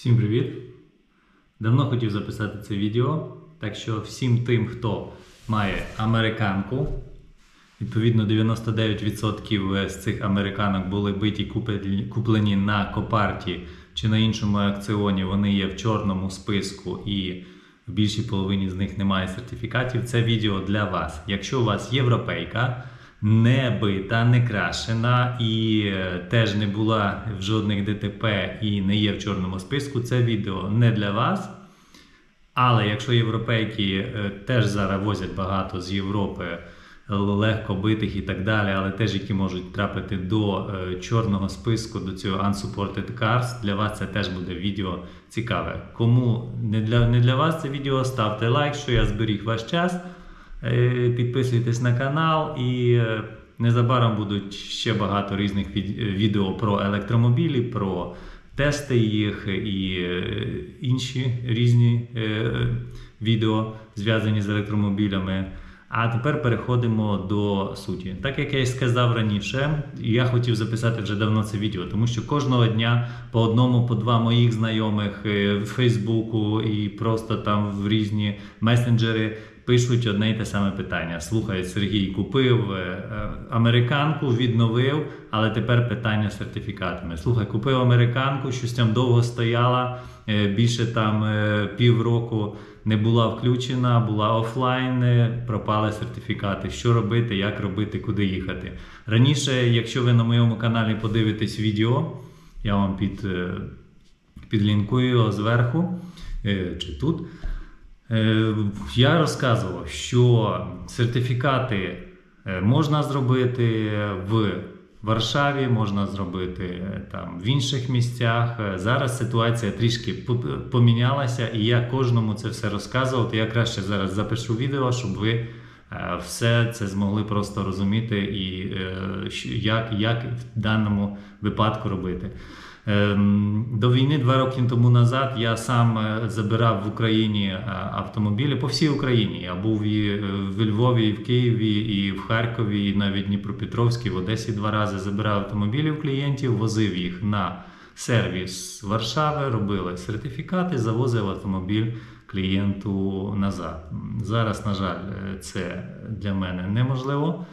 Всім привіт! Давно хотів записати це відео, так що всім тим, хто має американку, відповідно 99% з цих американок були биті куплені на Копарті чи на іншому аукціоні, вони є в чорному списку і в більшій половині з них немає сертифікатів. Це відео для вас. Якщо у вас європейка, не бита, не крашена і теж не була в жодних ДТП і не є в чорному списку, це відео не для вас. Але якщо європейки теж зараз возять багато з Європи, легко битих і так далі, але теж які можуть трапити до чорного списку, до цього Unsupported Cars, для вас це теж буде відео цікаве. Кому не для вас це відео, ставте лайк, що я зберіг ваш час. Підписуйтесь на канал і незабаром будуть ще багато різних відео про електромобілі, про тести їх і інші різні відео, зв'язані з електромобілями. А тепер переходимо до суті. Так як я і сказав раніше, я хотів записати вже давно це відео, тому що кожного дня по одному, по два моїх знайомих в Фейсбуку і просто там в різні месенджери пишуть одне й те саме питання. Слухай, Сергій, купив американку, відновив, але тепер питання з сертифікатами. Слухай, купив американку, щось там довго стояла, більше там півроку не була включена, була офлайн, пропали сертифікати. Що робити, як робити, куди їхати. Раніше, якщо ви на моєму каналі подивитесь відео, я вам підлінкую його зверху, чи тут, я розказував, що сертифікати можна зробити в Варшаві, можна зробити там в інших місцях. Зараз ситуація трішки помінялася і я кожному це все розказував, то я краще зараз запишу відео, щоб ви все це змогли просто розуміти і як в даному випадку робити. До війни 2 роки тому назад я сам забирав в Україні автомобілі по всій Україні. Я був і в Львові, і в Києві, і в Харкові, і навіть Дніпропетровській, в Одесі 2 рази забирав автомобілів клієнтів, возив їх на сервіс Варшави, робили сертифікати, завозив автомобіль клієнту назад. Зараз, на жаль, це для мене неможливо.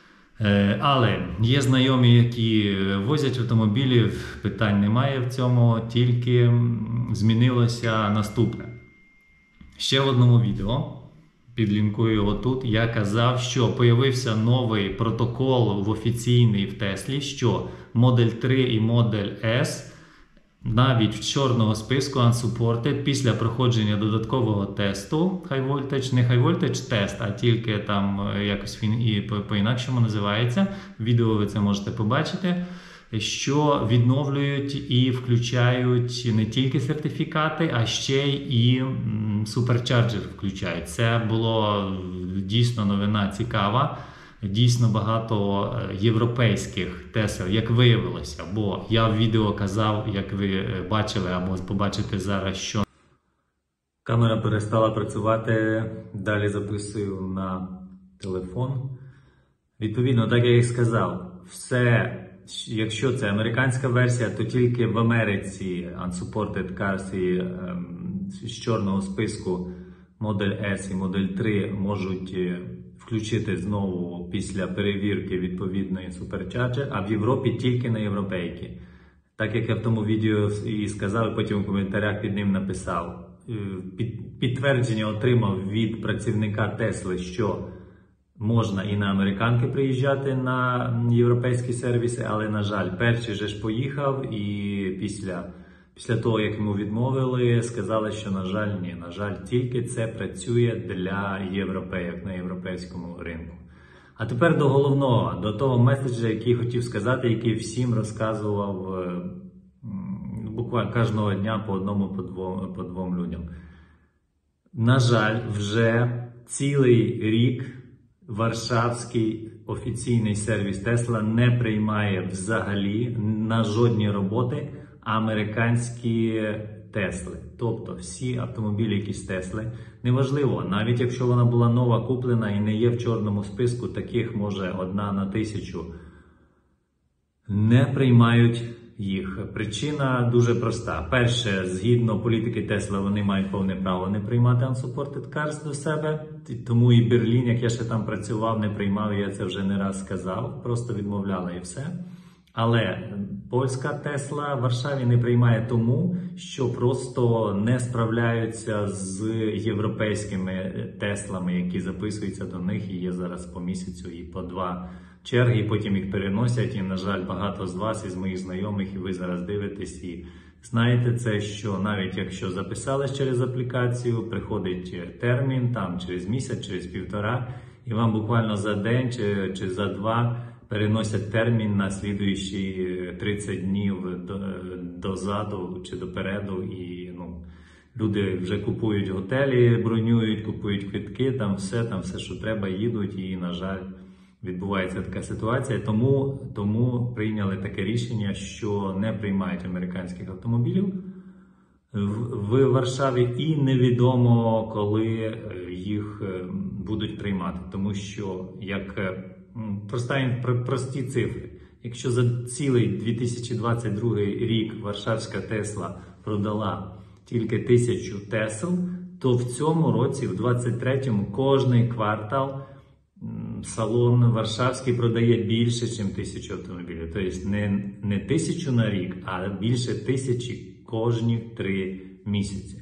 Але є знайомі, які возять автомобілі, питань немає в цьому, тільки змінилося наступне. Ще в одному відео, підлінкую його тут, я казав, що появився новий протокол офіційний в Теслі, що Модель 3 і Модель S навіть в чорного списку Unsupported після проходження додаткового тесту, High Voltage, не High Voltage тест, а тільки там якось він і по-інакшому називається, в відео ви це можете побачити, що відновлюють і включають не тільки сертифікати, а ще і суперчарджер включають. Це було дійсно новина цікава. Дійсно багато європейських Тесел, як виявилося, бо я в відео казав, як ви бачили або побачите зараз, що камера перестала працювати, далі записую на телефон. Відповідно, так як я і сказав, все, якщо це американська версія, то тільки в Америці Unsupported Cars і з чорного списку Модель S і Модель 3 можуть включити знову після перевірки відповідної суперчарджер, а в Європі тільки на європейки. Так як я в тому відео і сказав, і потім в коментарях під ним написав. Підтвердження отримав від працівника Тесли, що можна і на американки приїжджати на європейські сервіси, але, на жаль, перший же ж поїхав і після того, як йому відмовили, сказали, що, на жаль, ні. На жаль, тільки це працює для європейок на європейському ринку. А тепер до головного, до того меседжа, який хотів сказати, який всім розказував буквально кожного дня по одному, по двом людям. На жаль, вже цілий рік Варшавський офіційний сервіс Тесла не приймає взагалі на жодні роботи американські Тесли. Тобто всі автомобілі, які з Тесли, неважливо, навіть якщо вона була нова куплена і не є в чорному списку, таких може 1 на 1000, не приймають їх? Причина дуже проста. Перше, згідно політики Тесла, вони мають повне право не приймати unsupported cars до себе. Тому і Берлін, як я ще там працював, не приймав, я це вже не раз сказав, просто відмовляли і все. Але польська Тесла в Варшаві не приймає тому, що просто не справляються з європейськими Теслами, які записуються до них, і є зараз по місяцю і по 2 черги, і потім їх переносять. І, на жаль, багато з вас, із моїх знайомих, і ви зараз дивитесь, і знаєте це, що навіть якщо записались через аплікацію, приходить термін, там через місяць, через 1,5, і вам буквально за день чи за 2 переносять термін на слідуючі 30 днів дозаду чи допереду, і люди вже купують готелі, бронюють, купують квитки, там все, що треба, їдуть, і, на жаль, відбувається така ситуація. Тому прийняли таке рішення, що не приймають американських автомобілів в Варшаві, і невідомо, коли їх будуть приймати, тому що, як прості цифри. Якщо за цілий 2022 рік варшавська Тесла продала тільки 1000 Тесл, то в цьому році, в 2023-му, кожний квартал салон варшавський продає більше, ніж 1000 автомобілів. Тобто не 1000 на рік, а більше 1000 кожні 3 місяці.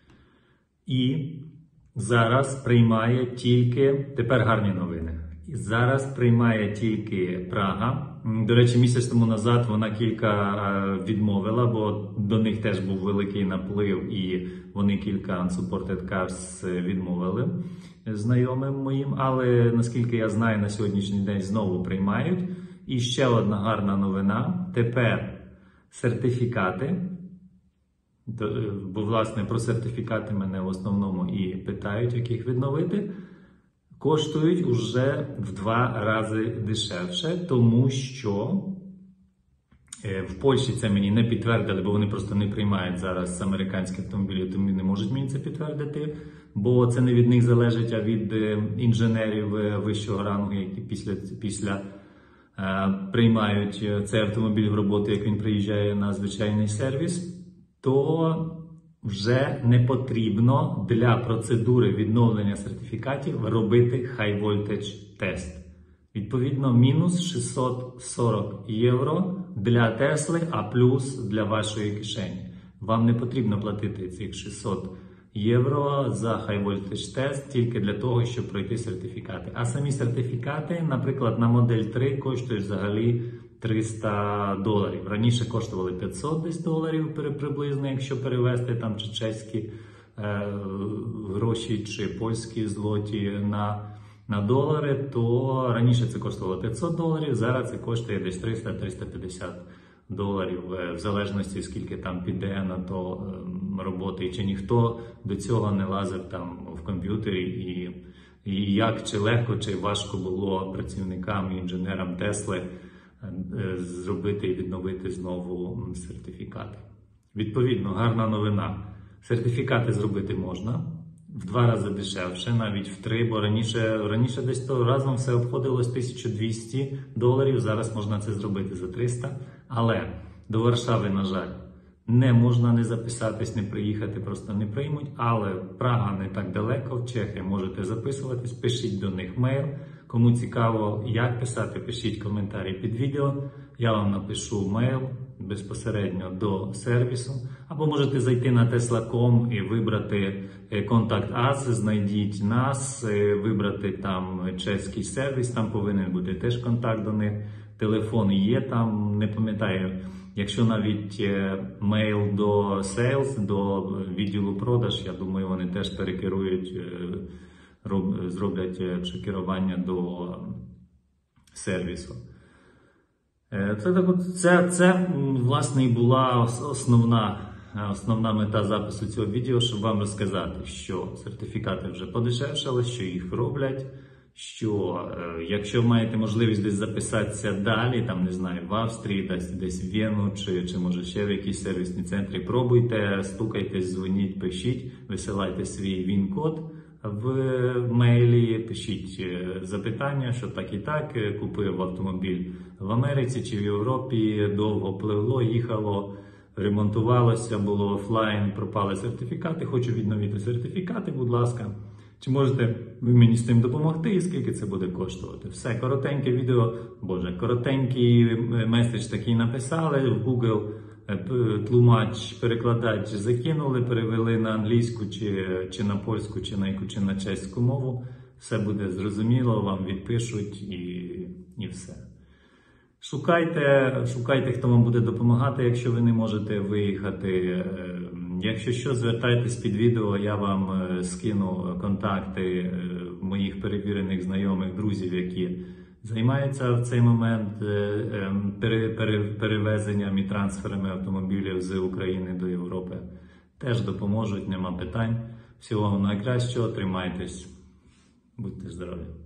І зараз приймає тільки, тепер гарні новини. Зараз приймає тільки Прага. До речі, місяць тому назад вона кілька відмовила, бо до них теж був великий наплив, і вони кілька unsupported cars відмовили знайомим моїм. Але, наскільки я знаю, на сьогоднішній день знову приймають. І ще одна гарна новина. Тепер сертифікати, бо, власне, про сертифікати мене в основному і питають, як їх відновити, коштують уже в 2 рази дешевше, тому що в Польщі це мені не підтвердили, бо вони просто не приймають зараз американські автомобілі, тому не можуть мені це підтвердити, бо це не від них залежить, а від інженерів вищого рангу, які після приймають цей автомобіль в роботу, як він приїжджає на звичайний сервіс, то вже не потрібно для процедури відновлення сертифікатів робити High Voltage тест. Відповідно, мінус 640 євро для Тесли, а плюс для вашої кишені. Вам не потрібно платити цих 600 євро за High Voltage тест тільки для того, щоб пройти сертифікати. А самі сертифікати, наприклад, на модель 3 коштують взагалі $300. Раніше коштували $500 приблизно, якщо перевести там чи чеські гроші, чи польські злоті на долари, то раніше це коштувало $500, зараз це коштує десь $300-350, в залежності скільки там піде на то роботи, чи ніхто до цього не лазив там в комп'ютері, і як, чи легко, чи важко було працівникам і інженерам Тесли зробити і відновити знову сертифікати. Відповідно, гарна новина. Сертифікати зробити можна в 2 рази дешевше, навіть в 3, бо раніше десь то разом все обходилось $1200, зараз можна це зробити за 300. Але до Варшави, на жаль, не можна не записатись, не приїхати, просто не приймуть. Але Прага не так далеко, в Чехії можете записуватись, пишіть до них мейл. Кому цікаво, як писати, пишіть коментарі під відео. Я вам напишу мейл безпосередньо до сервісу. Або можете зайти на tesla.com і вибрати «Contact us», знайдіть нас, вибрати там чеський сервіс, там повинен бути теж контакт до них. Телефон є там, не пам'ятаю. Якщо навіть мейл до Sales, до відділу продаж, я думаю, вони теж перекерують, зроблять керування до сервісу. Це власне, і була основна мета запису цього відео, щоб вам розказати, що сертифікати вже подешевшали, що їх роблять, що якщо маєте можливість десь записатися далі, там, не знаю, в Австрії, десь в Вену, чи може ще в якісь сервісні центри, пробуйте, стукайтесь, дзвоніть, пишіть, висилайте свій ВІН-код, в мейлі, пишіть запитання, що так і так, купив автомобіль в Америці чи в Європі, довго пливло, їхало, ремонтувалося, було офлайн, пропали сертифікати, хочу відновити сертифікати, будь ласка. Чи можете ви мені з тим допомогти і скільки це буде коштувати? Все, коротеньке відео, коротенький меседж такий написали, в Google тлумач, перекладач закинули, перевели на англійську, чи на польську, чи на чеську мову. Все буде зрозуміло, вам відпишуть і все. Шукайте, хто вам буде допомагати, якщо ви не можете виїхати. Якщо що, звертайтесь під відео, я вам скину контакти моїх перевірених знайомих, друзів, які займаються в цей момент перевезенням і трансферами автомобілів з України до Європи. Теж допоможуть, нема питань. Всього вам найкращого, тримайтесь, будьте здорові.